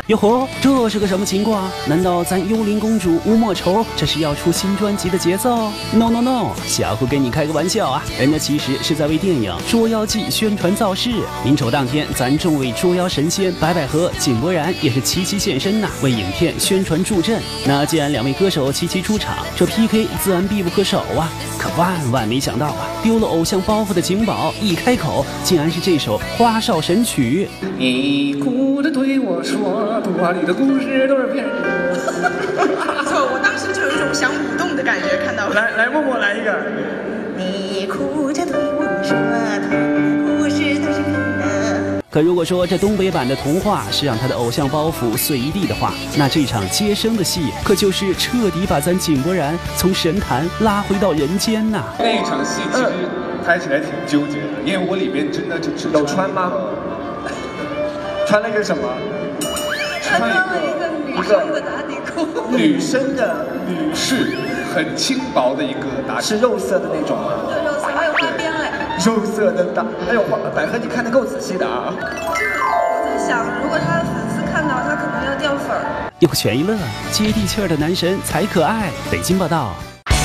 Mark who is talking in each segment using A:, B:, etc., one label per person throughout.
A: 哟呵，这是个什么情况？难道咱幽灵公主吴莫愁这是要出新专辑的节奏 ？No No No， 小虎跟你开个玩笑啊，人家其实是在为电影《捉妖记》宣传造势。民丑当天，咱众位捉妖神仙白百合、井柏然也是齐齐现身呐，为影片宣传助阵。那既然两位歌手齐齐出场，这 PK 自然必不可少啊。可万万没想到啊，丢了偶像包袱的景宝一开口，竟然是这首花哨神曲。
B: 你哭着对我说，童话里的故事都是骗人的。
C: 没错，我当时就有一种想舞动的感觉，看到
B: 来，默默来一个。
C: 你哭着对我说，童话故事都是骗人的。
A: 可如果说这东北版的童话是让他的偶像包袱碎一地的话，那这场接生的戏可就是彻底把咱井柏然从神坛拉回到人间呐。
D: 那一场戏其实拍起来挺纠结的，因为我里边真的就只
B: 有穿吗？穿了一个什么？
C: 穿了一个女生的打底裤。
B: 女生的
D: 女士，很轻薄的一个打底，
B: 是肉色的那种吗？
C: 对，肉色还有花边哎。
B: 肉色的打，还有百合，你看得够仔细的啊。
C: 我在想，如果他的粉丝看到，他可能要掉粉儿。
A: 有权一乐，接地气儿的男神才可爱。北京报道。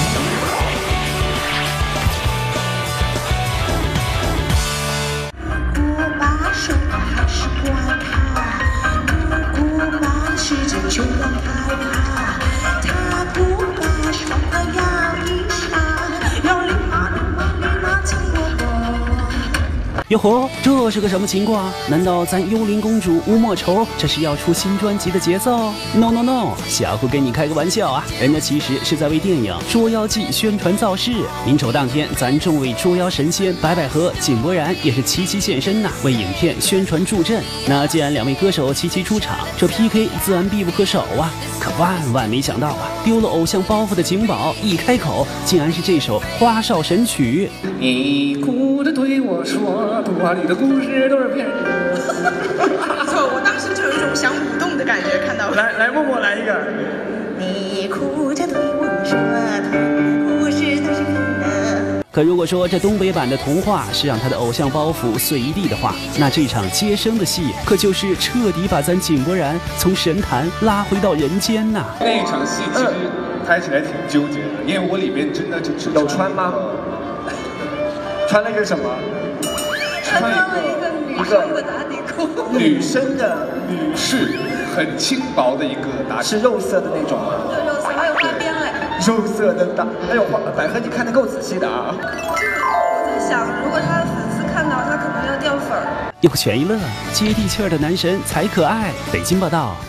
C: 是真就要害怕，他不把双脚摇一下，要立马亲我。
A: 哟呵，这是个什么情况？难道咱幽灵公主吴莫愁这是要出新专辑的节奏 ？No No No， 小虎跟你开个玩笑啊，人家其实是在为电影《捉妖记》宣传造势。民丑当天，咱众位捉妖神仙白百合、井柏然也是齐齐现身呐，为影片宣传助阵。那既然两位歌手齐齐出场，这 PK 自然必不可少啊。可万万没想到啊，丢了偶像包袱的景宝一开口，竟然是这首花哨神曲。
B: 你哭着对我说，童话里的故事都是骗人的。
C: 没错，我当时就有一种想舞动的感觉，看到
B: 来，默默来一个。
C: 你哭着对我说，童话故事都是骗人的。
A: 可如果说这东北版的童话是让他的偶像包袱碎一地的话，那这场接生的戏可就是彻底把咱井柏然从神坛拉回到人间呐。
D: 那一场戏其实拍起来挺纠结的，因为我里边真的就只
B: 有穿吗？穿了一个什么？
C: 穿了一个女生的打底裤。
B: 女生的
D: 女士，很轻薄的一个打底，
B: 是肉色的那种吗？
C: 对，肉色还有花边哎。
B: 肉色的打，还有百合，你看得够仔细的啊。
C: 我在想，如果他的粉丝看到，他可能要掉粉儿。
A: 有权一乐，接地气儿的男神才可爱。北京报道。